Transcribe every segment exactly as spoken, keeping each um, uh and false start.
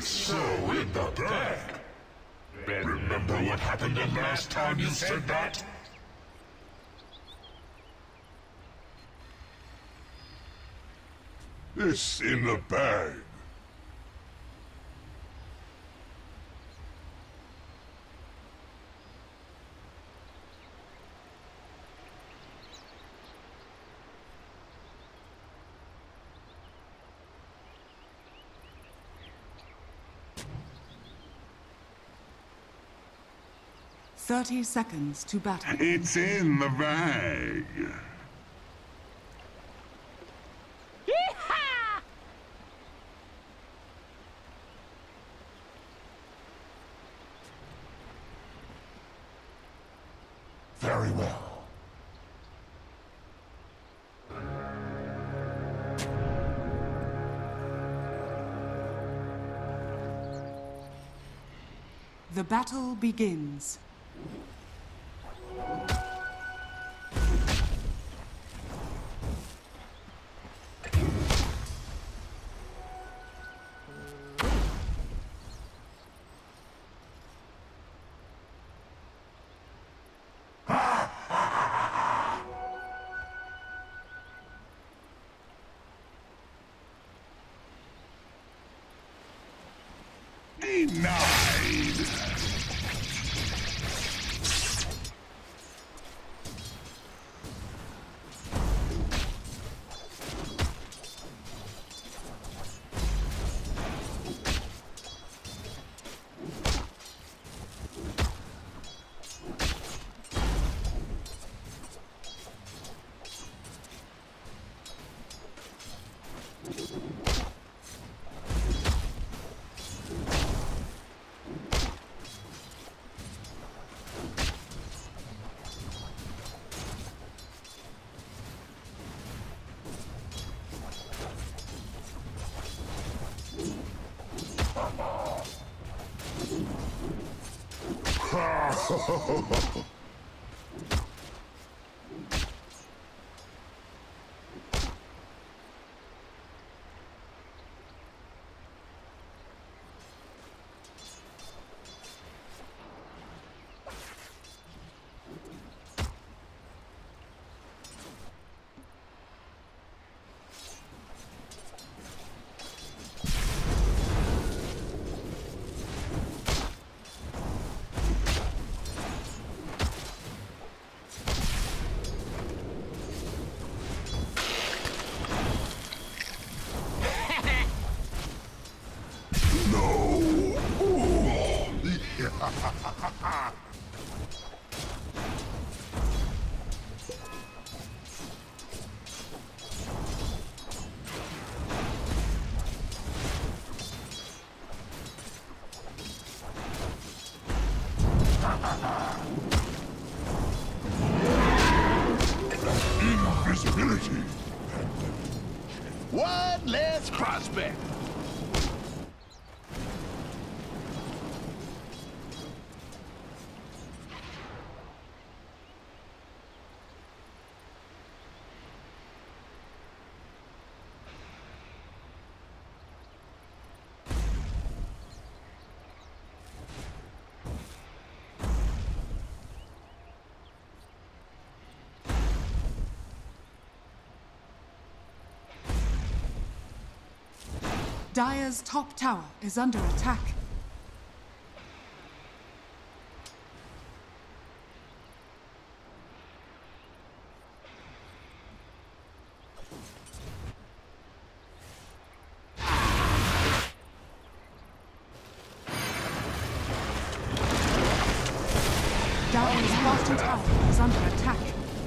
It's so in the bag. Remember what happened the last time you said that? It's in the bag. Thirty seconds to battle. It's in the bag. Yee-haw! Very well. The battle begins. Denied! Invisibility. One less prospect. Dire's top tower is under attack. Dire's bottom tower is under attack.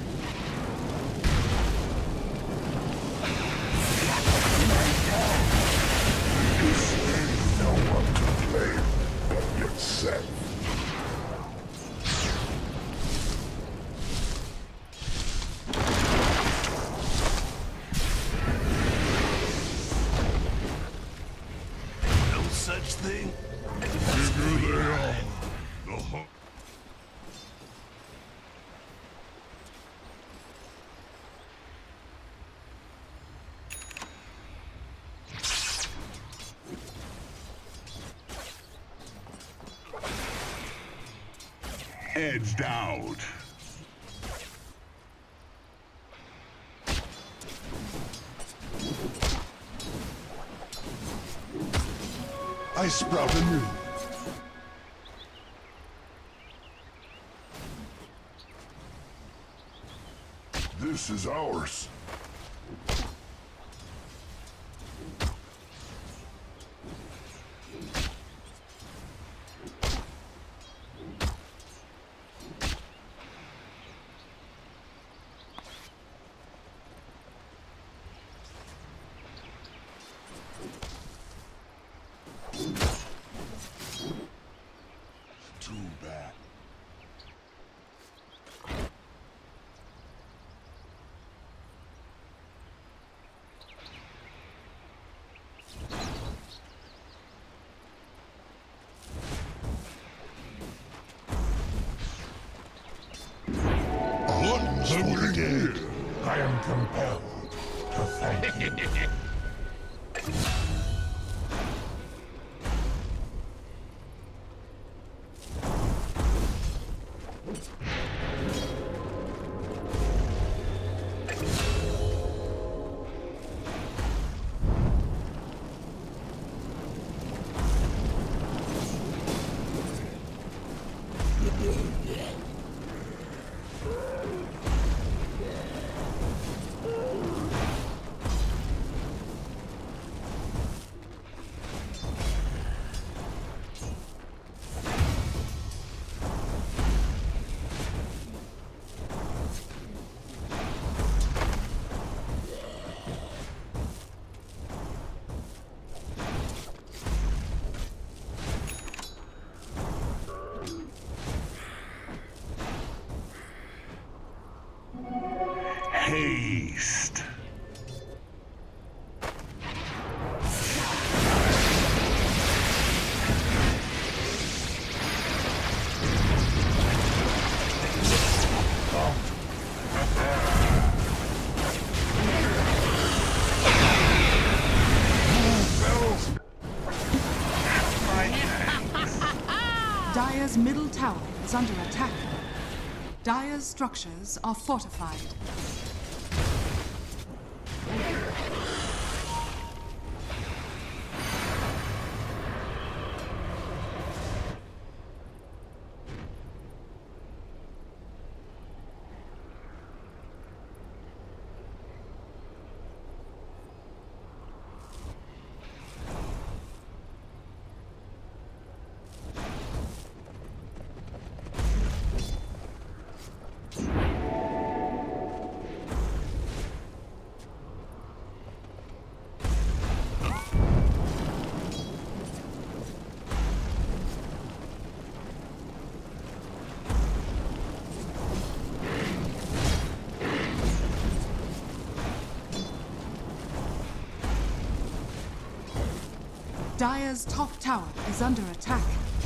Such thing. Here they are. The hu- edged out. I sprout anew. This is ours. Too bad. Once again, I am compelled to thank you. Haste. Dire's middle tower is under attack. Dire's structures are fortified. Dire's top tower is under attack.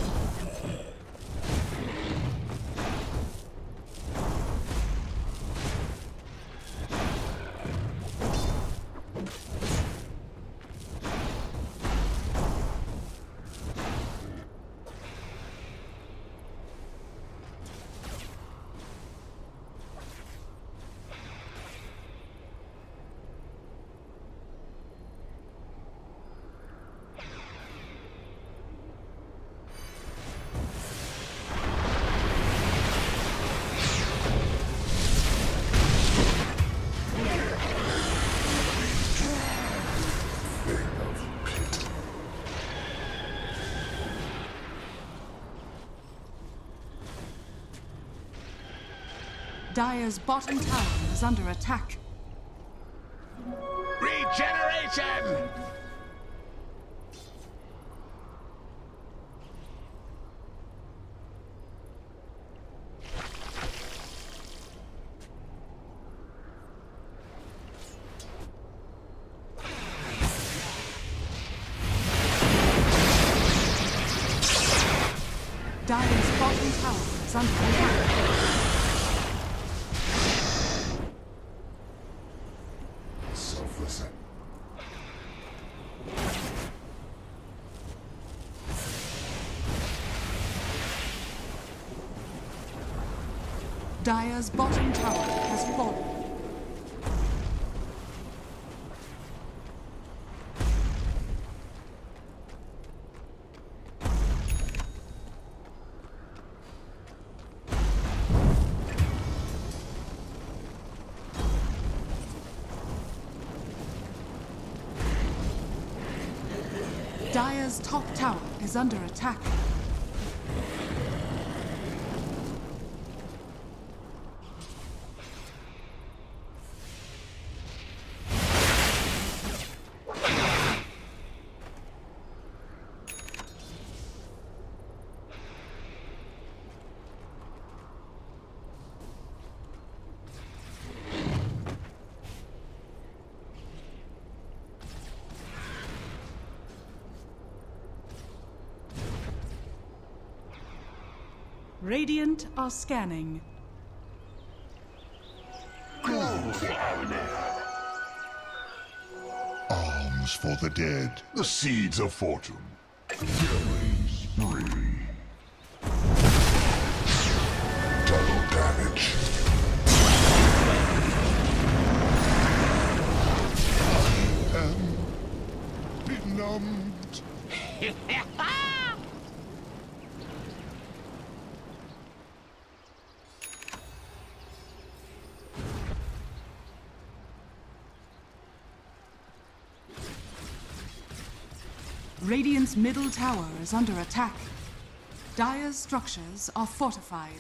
Dire's bottom tower is under attack. Regeneration! Dire's bottom tower is under attack. Selfless. Dire's bottom tower has fallen. Dire's top tower is under attack. Radiant are scanning. Arms for the dead. The seeds of fortune. Killing spree. Double damage. I am benumbed. Radiant's middle tower is under attack. Dire's structures are fortified.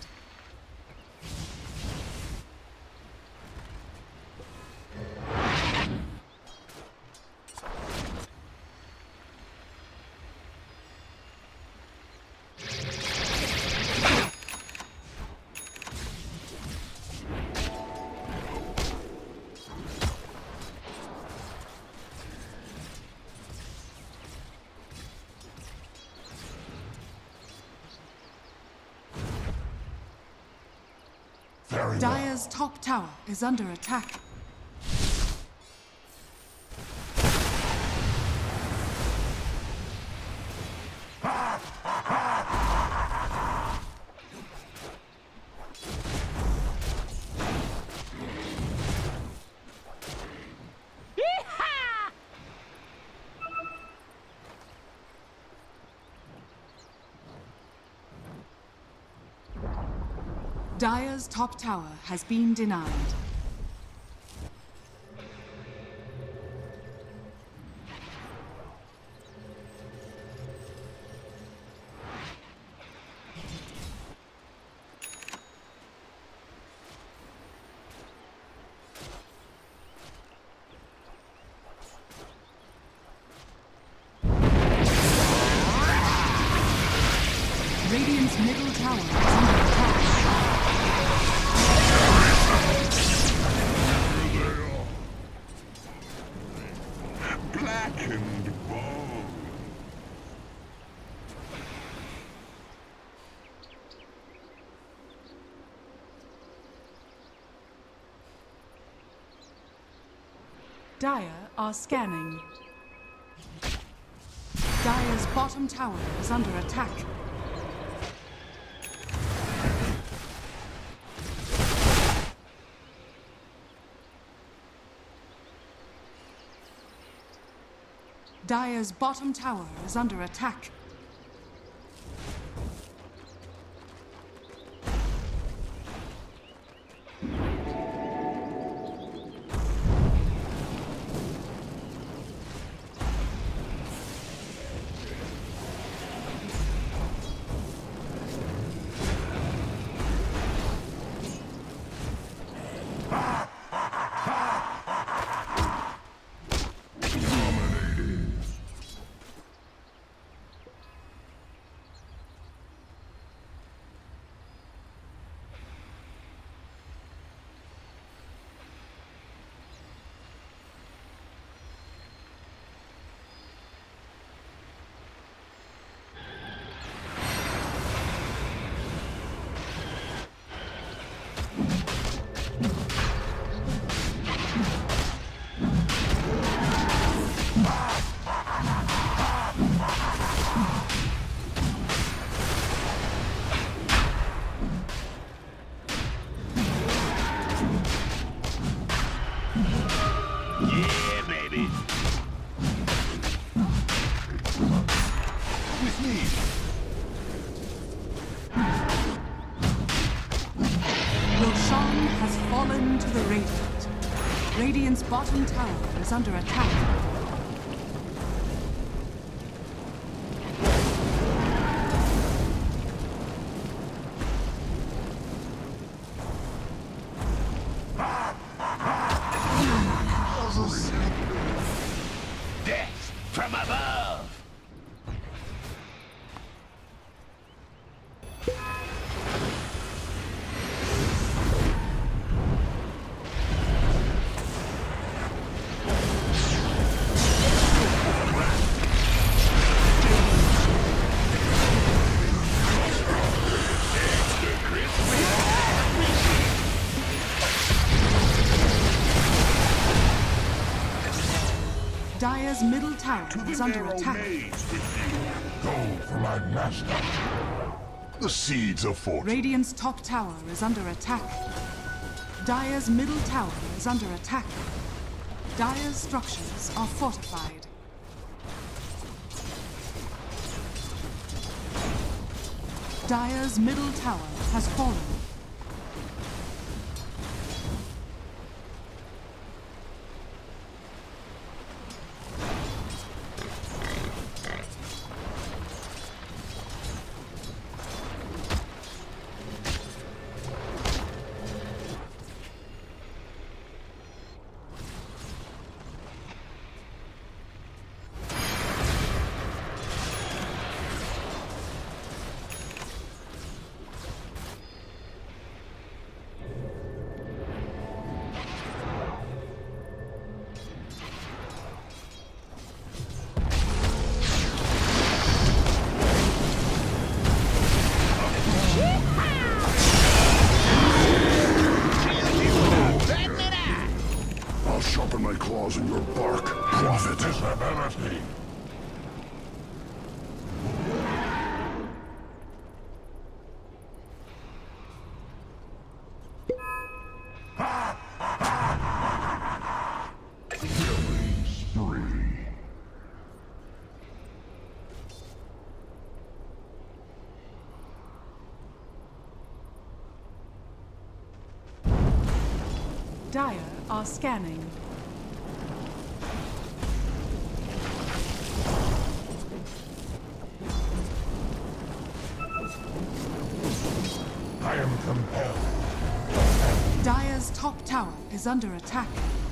Very Dire's well. top tower is under attack. Dire's top tower has been denied. Radiant's middle tower is under attack. Blackened bone. Dire are scanning. Dire's bottom tower is under attack. Dire's bottom tower is under attack. me! Roshan has fallen to the Radiant. Radiant's bottom tower is under attack. Death from above! Dire's middle tower To is the under narrow attack. maze with you. Go for my master. The seeds of fortune. Radiant's top tower is under attack. Dire's middle tower is under attack. Dire's structures are fortified. Dire's middle tower has fallen. I'll sharpen my claws in your bark, prophet. Disability. Killing spree. Dire are scanning. I am compelled. Dire's top tower is under attack.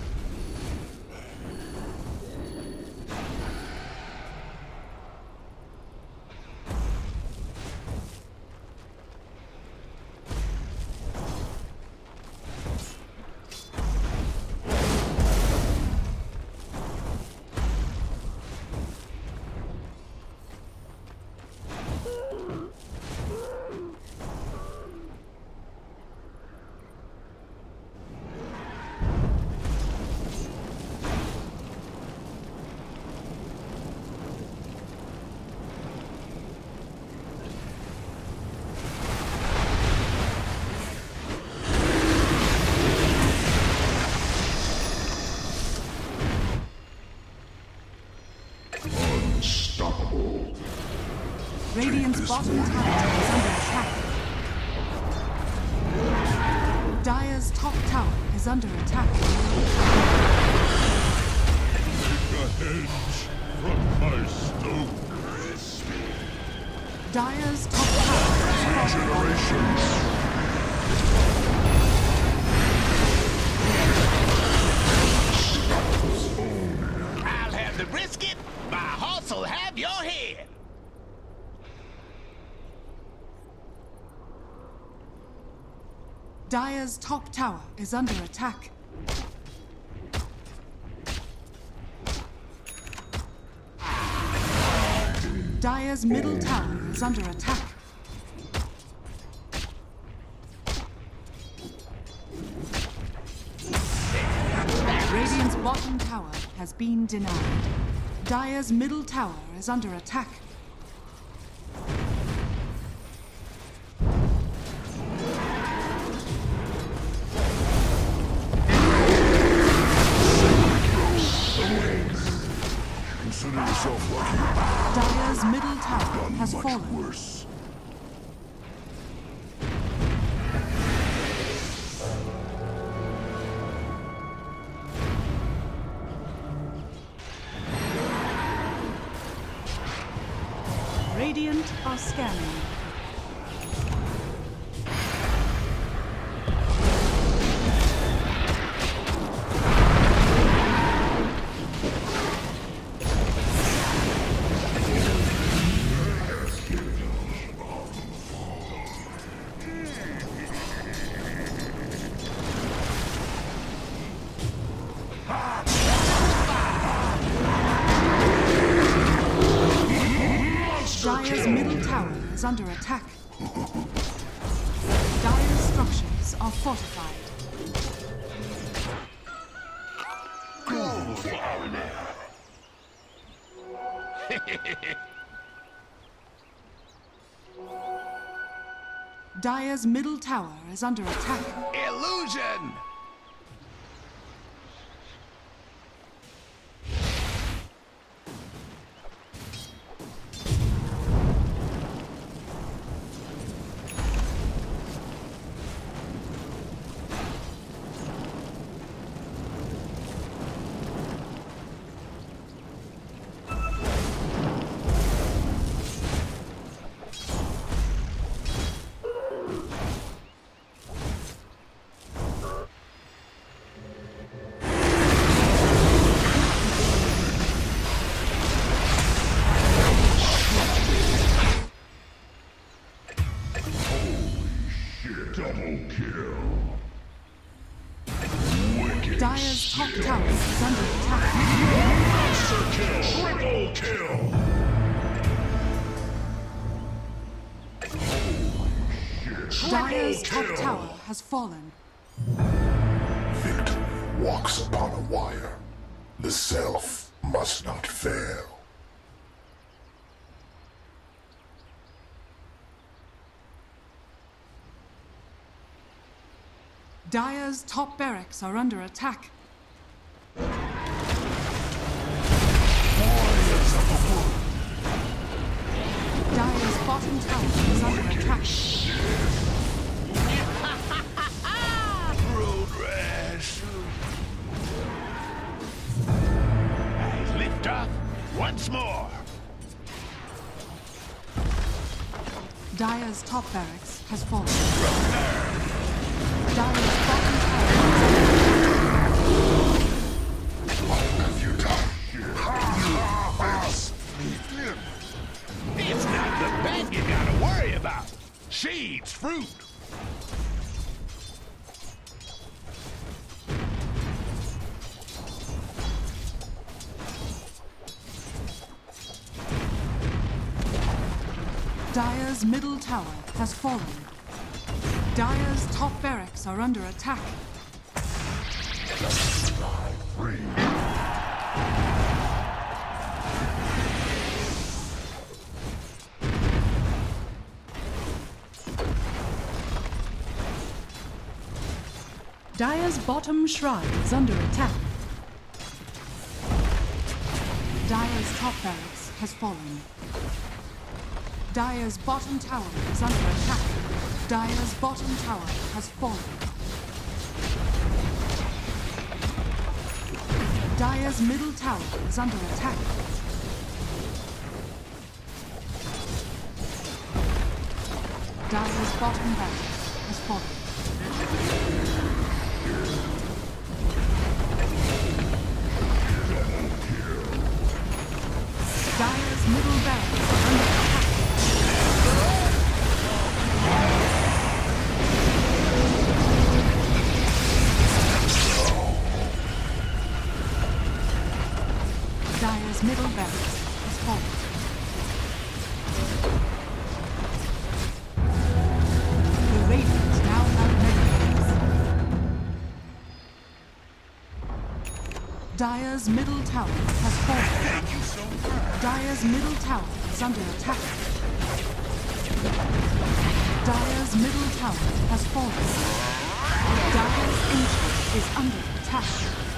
Unstoppable. Radiant's this bottom one. tower is under attack. Dire's top tower is under attack. Take a hedge from my stone. Dire's top tower is fallen. Generations. I'll have the brisket, my horse'll have your head! Dire's top tower is under attack. Dire's middle tower is under attack. Radiant's bottom tower has been denied. Dire's middle tower is under attack. Consider yourself lucky. Dire's middle tower Done has much fallen. worse. Radiant are scanning. Dire's middle tower is under attack. Dire's structures are fortified. Dire's middle tower is under attack. Illusion! Double kill. Wicked. Dire's top tower is under attack. Monster kill. Triple kill. Holy shit. Dire's Triple top kill. tower has fallen. Victory walks upon a wire. The self must not fail. Dire's top barracks are under attack. Dire's bottom tower is under attack. Road rash. Nice lift off once more. Dire's top barracks has fallen. Dire's bottom tower What have you done? It's not the bat you gotta worry about. She eats fruit. Dire's middle tower has fallen. Dire's top barracks are under attack. Free. Dire's bottom shrine is under attack. Dire's top barracks has fallen. Dire's bottom tower is under attack. Dire's bottom tower has fallen. Dire's middle tower is under attack. Dire's bottom barracks has fallen. Dire's middle barracks are under attack. Dire's middle barracks has fallen. The Radiant now have mega. Dire's middle tower has fallen. Dire's middle tower is under attack. Dire's middle tower has fallen. Dire's ancient is under attack.